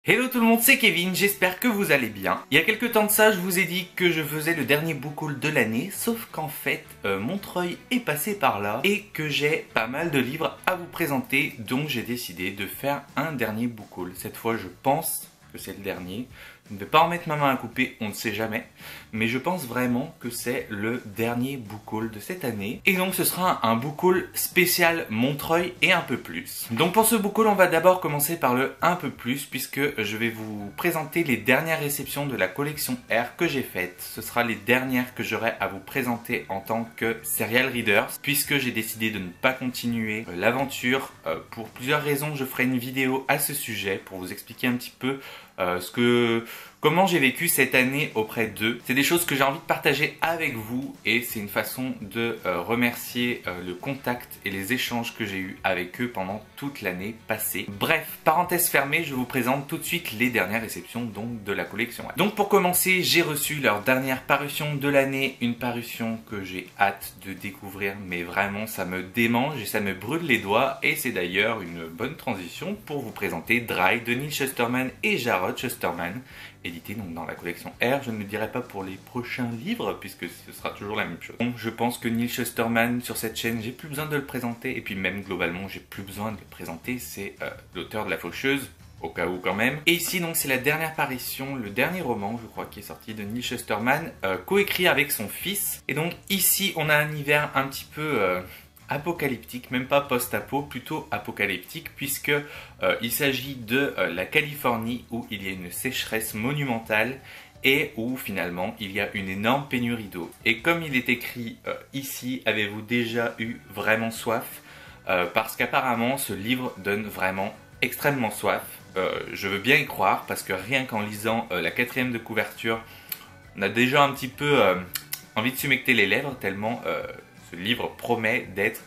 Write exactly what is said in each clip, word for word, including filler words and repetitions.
Hello tout le monde, c'est Kevin, j'espère que vous allez bien. Il y a quelques temps de ça, je vous ai dit que je faisais le dernier book haul de l'année, sauf qu'en fait, euh, Montreuil est passé par là et que j'ai pas mal de livres à vous présenter, donc j'ai décidé de faire un dernier book haul. Cette fois, je pense que c'est le dernier. Je ne vais pas en mettre ma main à couper, on ne sait jamais. Mais je pense vraiment que c'est le dernier book haul de cette année. Et donc ce sera un book haul spécial Montreuil et un peu plus. Donc pour ce book haul, on va d'abord commencer par le un peu plus, puisque je vais vous présenter les dernières réceptions de la collection R que j'ai faites. Ce sera les dernières que j'aurai à vous présenter en tant que serial reader, puisque j'ai décidé de ne pas continuer l'aventure. Pour plusieurs raisons, je ferai une vidéo à ce sujet pour vous expliquer un petit peu Euh, ce que, comment j'ai vécu cette année auprès d'eux. C'est des choses que j'ai envie de partager avec vous et c'est une façon de euh, remercier euh, le contact et les échanges que j'ai eu avec eux pendant toute l'année passée. Bref, parenthèse fermée, je vous présente tout de suite les dernières réceptions donc de la collection. Donc pour commencer, j'ai reçu leur dernière parution de l'année, une parution que j'ai hâte de découvrir, mais vraiment ça me démange et ça me brûle les doigts, et c'est d'ailleurs une bonne transition pour vous présenter Dry de Neal Shusterman et Jarrod Shusterman, édité donc dans la collection R. Je ne le dirai pas pour les prochains livres puisque ce sera toujours la même chose. Donc je pense que Neal Shusterman sur cette chaîne, j'ai plus besoin de le présenter, et puis même globalement j'ai plus besoin de le présenter, c'est euh, l'auteur de La Faucheuse, au cas où quand même. Et ici donc c'est la dernière parution, le dernier roman je crois qui est sorti de Neal Shusterman, euh, coécrit avec son fils. Et donc ici on a un hiver un petit peu euh, apocalyptique, même pas post-apo, plutôt apocalyptique, puisque euh, il s'agit de euh, la Californie où il y a une sécheresse monumentale et où finalement il y a une énorme pénurie d'eau. Et comme il est écrit euh, ici, avez-vous déjà eu vraiment soif? euh, Parce qu'apparemment ce livre donne vraiment extrêmement soif. Euh, je veux bien y croire parce que rien qu'en lisant euh, la quatrième de couverture, on a déjà un petit peu euh, envie de s'humecter les lèvres tellement euh, ce livre promet d'être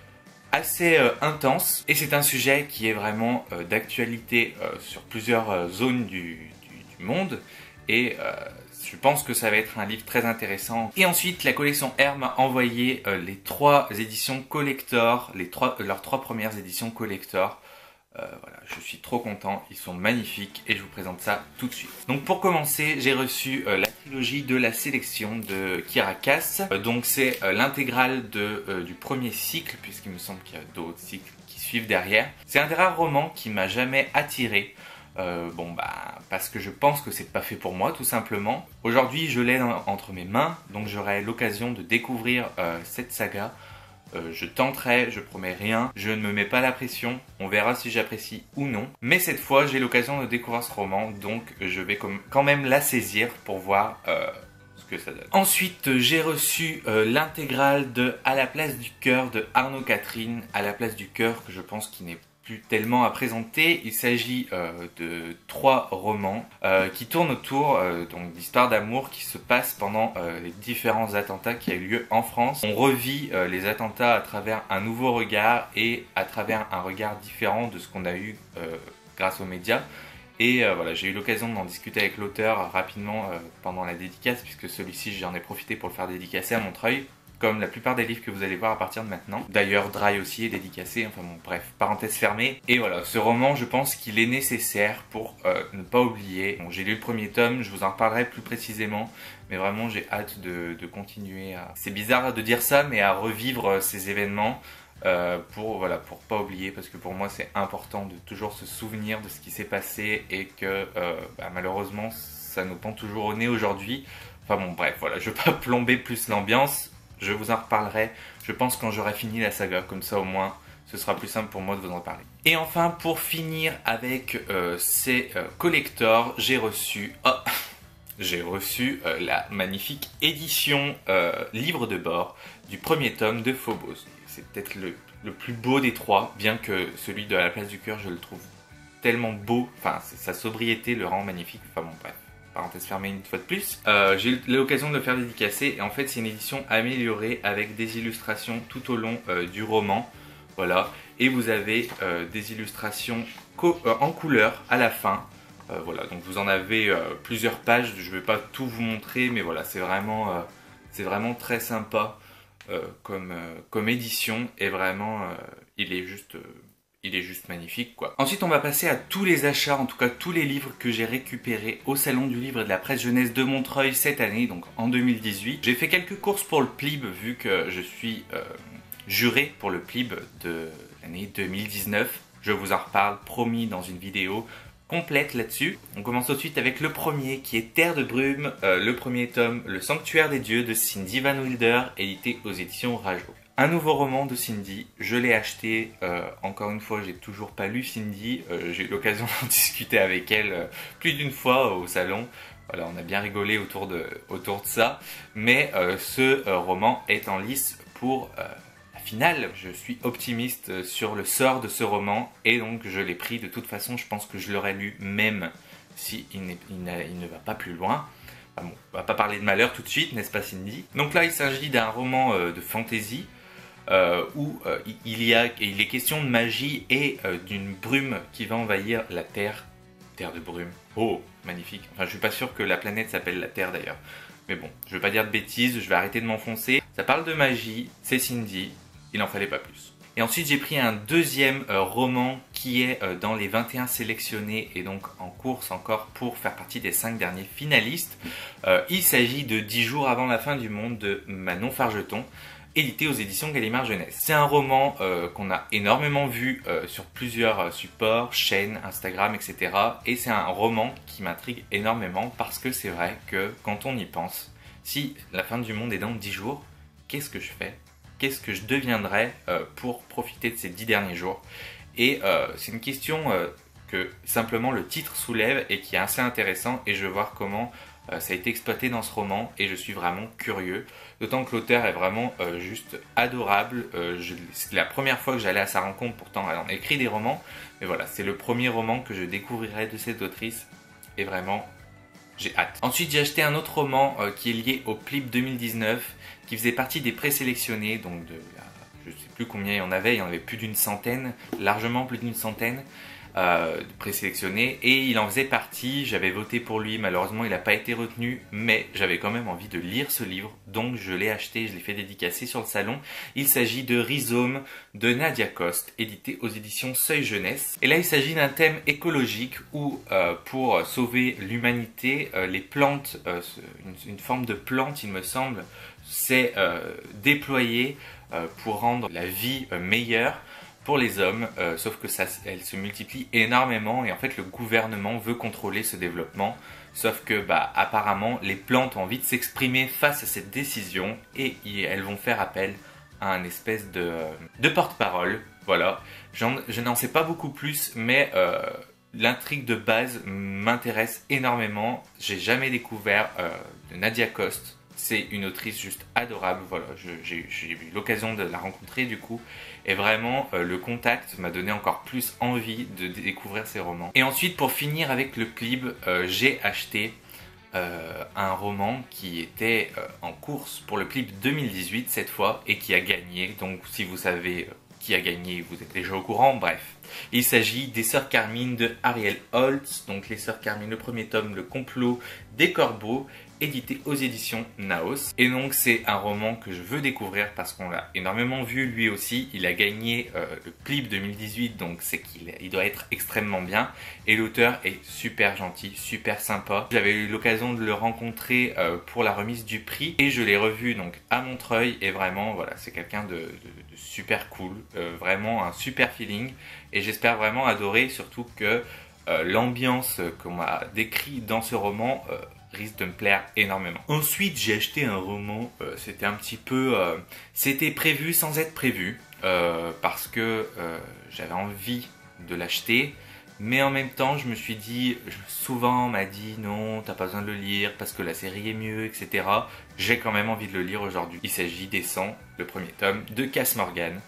assez euh, intense. Et c'est un sujet qui est vraiment euh, d'actualité euh, sur plusieurs euh, zones du, du, du monde. Et euh, je pense que ça va être un livre très intéressant. Et ensuite, la collection R m'a envoyé euh, les trois éditions collector, les trois, euh, leurs trois premières éditions collector. Euh, voilà, je suis trop content, ils sont magnifiques et je vous présente ça tout de suite. Donc pour commencer, j'ai reçu euh, la trilogie de la sélection de Kiera Cass. Euh, donc c'est euh, l'intégrale de, euh, du premier cycle, puisqu'il me semble qu'il y a d'autres cycles qui suivent derrière. C'est un des rares romans qui m'a jamais attiré. Euh, bon bah parce que je pense que c'est pas fait pour moi tout simplement. Aujourd'hui je l'ai entre mes mains, donc j'aurai l'occasion de découvrir euh, cette saga. Euh, je tenterai, je promets rien, je ne me mets pas la pression, on verra si j'apprécie ou non. Mais cette fois, j'ai l'occasion de découvrir ce roman, donc je vais quand même la saisir pour voir euh, ce que ça donne. Ensuite, j'ai reçu euh, l'intégrale de À la place du cœur de Arnaud Catherine. À la place du cœur, que je pense qu'il n'est plus tellement à présenter. Il s'agit euh, de trois romans euh, qui tournent autour euh, donc d'histoires d'amour qui se passent pendant euh, les différents attentats qui a eu lieu en France. On revit euh, les attentats à travers un nouveau regard et à travers un regard différent de ce qu'on a eu euh, grâce aux médias. Et euh, voilà, j'ai eu l'occasion d'en discuter avec l'auteur rapidement euh, pendant la dédicace, puisque celui-ci j'en ai profité pour le faire dédicacer à Montreuil, comme la plupart des livres que vous allez voir à partir de maintenant. D'ailleurs, Dry aussi est dédicacé, enfin bon, bref, parenthèse fermée. Et voilà, ce roman, je pense qu'il est nécessaire pour euh, ne pas oublier. Bon, j'ai lu le premier tome, je vous en reparlerai plus précisément, mais vraiment j'ai hâte de, de continuer à... C'est bizarre de dire ça, mais à revivre ces événements euh, pour, voilà, pour pas oublier, parce que pour moi c'est important de toujours se souvenir de ce qui s'est passé et que euh, bah, malheureusement ça nous pend toujours au nez aujourd'hui. Enfin bon, bref, voilà, je veux pas plomber plus l'ambiance. Je vous en reparlerai, je pense, quand j'aurai fini la saga, comme ça au moins ce sera plus simple pour moi de vous en parler. Et enfin, pour finir avec euh, ces euh, collectors, j'ai reçu, oh, j'ai reçu euh, la magnifique édition euh, livre de bord du premier tome de Phobos. C'est peut-être le, le plus beau des trois, bien que celui de À la place du cœur, je le trouve tellement beau, enfin sa sobriété le rend magnifique, enfin bon bref. Parenthèse fermée une fois de plus. Euh, j'ai eu l'occasion de le faire dédicacer et en fait c'est une édition améliorée avec des illustrations tout au long euh, du roman. Voilà. Et vous avez euh, des illustrations co euh, en couleur à la fin. Euh, voilà, donc vous en avez euh, plusieurs pages, je ne vais pas tout vous montrer, mais voilà, c'est vraiment, euh, c'est vraiment très sympa euh, comme, euh, comme édition et vraiment euh, il est juste... Euh, il est juste magnifique quoi. Ensuite on va passer à tous les achats, en tout cas tous les livres que j'ai récupérés au salon du livre et de la presse jeunesse de Montreuil cette année, donc en deux mille dix-huit. J'ai fait quelques courses pour le P L I B vu que je suis euh, juré pour le P L I B de l'année deux mille dix-neuf. Je vous en reparle, promis, dans une vidéo complète là-dessus. On commence tout de suite avec le premier qui est Terre de brume, euh, le premier tome, Le Sanctuaire des dieux de Cindy Van Wilder, édité aux éditions Rajo. Un nouveau roman de Cindy, je l'ai acheté, euh, encore une fois j'ai toujours pas lu Cindy, euh, j'ai eu l'occasion d'en discuter avec elle euh, plus d'une fois au salon, voilà, on a bien rigolé autour de, autour de ça, mais euh, ce euh, roman est en lice pour euh, la finale. Je suis optimiste sur le sort de ce roman et donc je l'ai pris. De toute façon je pense que je l'aurais lu même si il, il, il ne va pas plus loin. Enfin bon, on va pas parler de malheur tout de suite, n'est-ce pas Cindy? Donc là il s'agit d'un roman euh, de fantasy, Euh, où euh, il y a, il est question de magie et euh, d'une brume qui va envahir la Terre. Terre de brume. Oh, magnifique. Enfin, je suis pas sûr que la planète s'appelle la Terre d'ailleurs. Mais bon, je vais pas dire de bêtises, je vais arrêter de m'enfoncer. Ça parle de magie, c'est Cindy, il en fallait pas plus. Et ensuite, j'ai pris un deuxième euh, roman qui est euh, dans les vingt et un sélectionnés et donc en course encore pour faire partie des cinq derniers finalistes. Euh, il s'agit de dix jours avant la fin du monde de Manon Fargeton, édité aux éditions Gallimard Jeunesse. C'est un roman euh, qu'on a énormément vu euh, sur plusieurs euh, supports, chaînes, Instagram, et cetera. Et c'est un roman qui m'intrigue énormément parce que c'est vrai que quand on y pense, si la fin du monde est dans dix jours, qu'est-ce que je fais? Qu'est-ce que je deviendrai euh, pour profiter de ces dix derniers jours? Et euh, c'est une question euh, que simplement le titre soulève et qui est assez intéressant et je veux voir comment euh, ça a été exploité dans ce roman et je suis vraiment curieux. D'autant que l'auteur est vraiment euh, juste adorable. Euh, c'est la première fois que j'allais à sa rencontre, pourtant elle en a écrit des romans. Mais voilà, c'est le premier roman que je découvrirai de cette autrice. Et vraiment, j'ai hâte. Ensuite, j'ai acheté un autre roman euh, qui est lié au P L I B deux mille dix-neuf, qui faisait partie des présélectionnés. Donc de la, je ne sais plus combien il y en avait, il y en avait plus d'une centaine, largement plus d'une centaine. Euh, présélectionné et il en faisait partie. J'avais voté pour lui, malheureusement il n'a pas été retenu, mais j'avais quand même envie de lire ce livre, donc je l'ai acheté, je l'ai fait dédicacer sur le salon. Il s'agit de Rhizome de Nadia Coste, édité aux éditions Seuil Jeunesse. Et là il s'agit d'un thème écologique où euh, pour sauver l'humanité, euh, les plantes, euh, une, une forme de plante il me semble, s'est euh, déployée euh, pour rendre la vie euh, meilleure pour les hommes, euh, sauf que ça, elle se multiplie énormément et en fait le gouvernement veut contrôler ce développement, sauf que bah apparemment les plantes ont envie de s'exprimer face à cette décision et elles vont faire appel à un espèce de, de porte-parole, voilà. Je n'en sais pas beaucoup plus, mais euh, l'intrigue de base m'intéresse énormément. J'ai jamais découvert euh, de Nadia Coste. C'est une autrice juste adorable, voilà, j'ai eu l'occasion de la rencontrer du coup, et vraiment euh, le contact m'a donné encore plus envie de découvrir ses romans. Et ensuite pour finir avec le P L I B, euh, j'ai acheté euh, un roman qui était euh, en course pour le P L I B deux mille dix-huit cette fois, et qui a gagné, donc si vous savez euh, qui a gagné, vous êtes déjà au courant, bref. Il s'agit des Sœurs Carmine de Ariel Holtz, donc les Sœurs Carmine, le premier tome, Le complot des corbeaux, édité aux éditions Naos. Et donc c'est un roman que je veux découvrir parce qu'on l'a énormément vu lui aussi. Il a gagné euh, le P L I B deux mille dix-huit, donc c'est qu'il il doit être extrêmement bien. Et l'auteur est super gentil, super sympa. J'avais eu l'occasion de le rencontrer euh, pour la remise du prix et je l'ai revu donc à Montreuil et vraiment voilà, c'est quelqu'un de, de, de super cool, euh, vraiment un super feeling et j'espère vraiment adorer, surtout que euh, l'ambiance qu'on m'a décrit dans ce roman euh, risque de me plaire énormément. Ensuite j'ai acheté un roman, euh, c'était un petit peu, euh, c'était prévu sans être prévu, euh, parce que euh, j'avais envie de l'acheter, mais en même temps je me suis dit, souvent on m'a dit non t'as pas besoin de le lire parce que la série est mieux, et cetera. J'ai quand même envie de le lire aujourd'hui. Il s'agit des cent, le premier tome de Cass Morgan.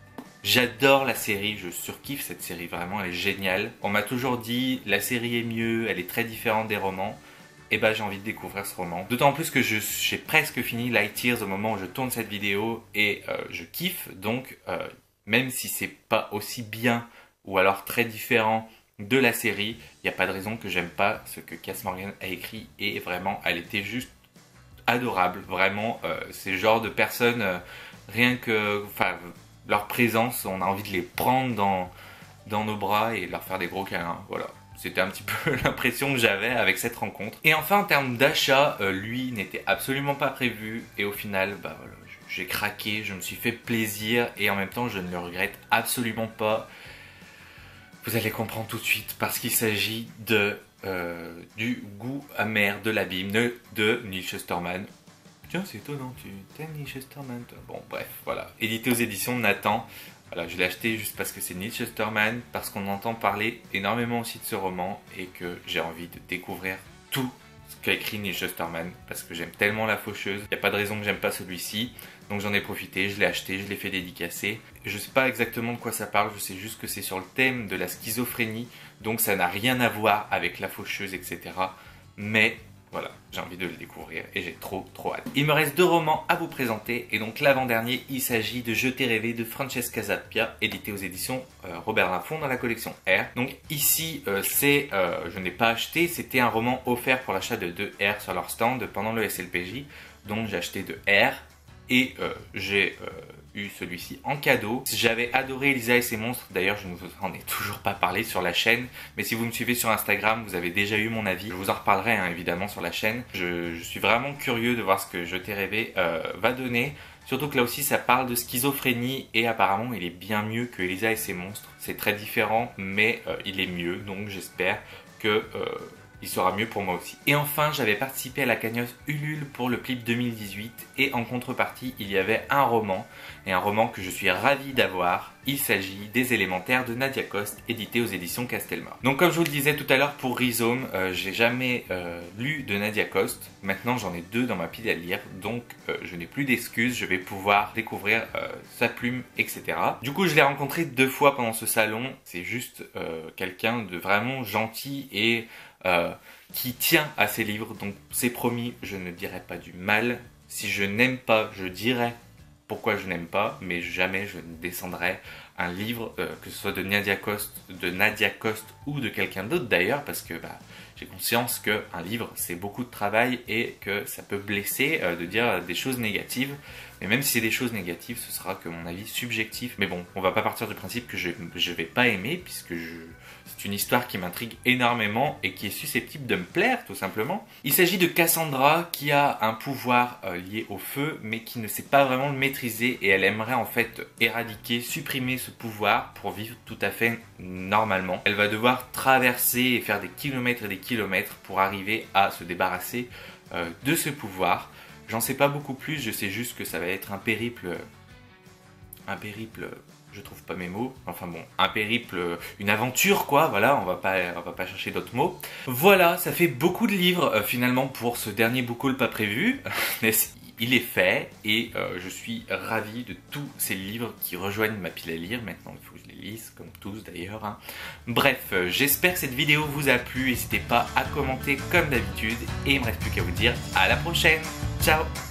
J'adore la série, je surkiffe cette série, vraiment elle est géniale. On m'a toujours dit la série est mieux, elle est très différente des romans. Et bah j'ai envie de découvrir ce roman. D'autant plus que j'ai presque fini Light Years au moment où je tourne cette vidéo et euh, je kiffe. Donc euh, même si c'est pas aussi bien ou alors très différent de la série, il n'y a pas de raison que j'aime pas ce que Cass Morgan a écrit. Et vraiment, elle était juste adorable. Vraiment, euh, c'est le genre de personnes, euh, rien que... Enfin, leur présence, on a envie de les prendre dans... dans nos bras et leur faire des gros câlins, voilà. C'était un petit peu l'impression que j'avais avec cette rencontre. Et enfin, en termes d'achat, euh, lui n'était absolument pas prévu. Et au final, bah voilà, j'ai craqué, je me suis fait plaisir. Et en même temps, je ne le regrette absolument pas. Vous allez comprendre tout de suite, parce qu'il s'agit de euh, du goût amer de l'abîme de, de Neal Shusterman. Tiens, c'est étonnant, tu t'aimes Neal Shusterman toi? Bon, bref, voilà. Édité aux éditions de Nathan. Voilà, je l'ai acheté juste parce que c'est Neal Shusterman, parce qu'on entend parler énormément aussi de ce roman et que j'ai envie de découvrir tout ce qu'a écrit Neal Shusterman parce que j'aime tellement La Faucheuse. Il n'y a pas de raison que j'aime pas celui-ci, donc j'en ai profité, je l'ai acheté, je l'ai fait dédicacer. Je sais pas exactement de quoi ça parle, je sais juste que c'est sur le thème de la schizophrénie, donc ça n'a rien à voir avec La Faucheuse, et cetera. Mais voilà, j'ai envie de le découvrir et j'ai trop trop hâte. Il me reste deux romans à vous présenter et donc l'avant-dernier, il s'agit de Je t'ai rêvé de Francesca Zappia, édité aux éditions euh, Robert Laffont dans la collection R. Donc ici, euh, c'est, euh, je n'ai pas acheté, c'était un roman offert pour l'achat de deux R sur leur stand pendant le S L P J. Donc j'ai acheté de R et euh, j'ai euh, eu celui-ci en cadeau. J'avais adoré Elisa et ses monstres, d'ailleurs je ne vous en ai toujours pas parlé sur la chaîne, mais si vous me suivez sur Instagram, vous avez déjà eu mon avis. Je vous en reparlerai hein, évidemment sur la chaîne. Je, je suis vraiment curieux de voir ce que Je t'ai rêvé euh, va donner, surtout que là aussi ça parle de schizophrénie et apparemment il est bien mieux que Elisa et ses monstres. C'est très différent, mais euh, il est mieux, donc j'espère que... Euh, il sera mieux pour moi aussi. Et enfin, j'avais participé à la cagnotte Ulule pour le clip deux mille dix-huit et en contrepartie, il y avait un roman, et un roman que je suis ravi d'avoir. Il s'agit des Élémentaires de Nadia Coste, édité aux éditions Castelmore. Donc comme je vous le disais tout à l'heure pour Rhizome, euh, j'ai jamais euh, lu de Nadia Coste. Maintenant j'en ai deux dans ma pile à lire, donc euh, je n'ai plus d'excuses, je vais pouvoir découvrir euh, sa plume, et cetera. Du coup je l'ai rencontré deux fois pendant ce salon, c'est juste euh, quelqu'un de vraiment gentil et euh, qui tient à ses livres, donc c'est promis, je ne dirai pas du mal. Si je n'aime pas, je dirai pourquoi je n'aime pas, mais jamais je ne descendrai un livre, euh, que ce soit de Nadia Coste, de Nadia Coste ou de quelqu'un d'autre d'ailleurs, parce que bah, j'ai conscience qu'un livre c'est beaucoup de travail et que ça peut blesser euh, de dire des choses négatives. Mais même si c'est des choses négatives, ce sera que mon avis subjectif. Mais bon, on va pas partir du principe que je ne vais pas aimer, puisque je... c'est une histoire qui m'intrigue énormément et qui est susceptible de me plaire, tout simplement. Il s'agit de Cassandra qui a un pouvoir euh, lié au feu, mais qui ne sait pas vraiment le maîtriser. Et elle aimerait en fait éradiquer, supprimer ce pouvoir pour vivre tout à fait normalement. Elle va devoir traverser et faire des kilomètres et des kilomètres pour arriver à se débarrasser euh, de ce pouvoir. J'en sais pas beaucoup plus, je sais juste que ça va être un périple, un périple, je trouve pas mes mots, enfin bon, un périple, une aventure quoi, voilà, on va pas, on va pas chercher d'autres mots. Voilà, ça fait beaucoup de livres euh, finalement pour ce dernier book haul pas prévu, il est fait et euh, je suis ravi de tous ces livres qui rejoignent ma pile à lire. Maintenant il faut que je les lise, comme tous d'ailleurs. Hein. Bref, euh, j'espère que cette vidéo vous a plu, n'hésitez pas à commenter comme d'habitude et il me reste plus qu'à vous dire à la prochaine. Ciao!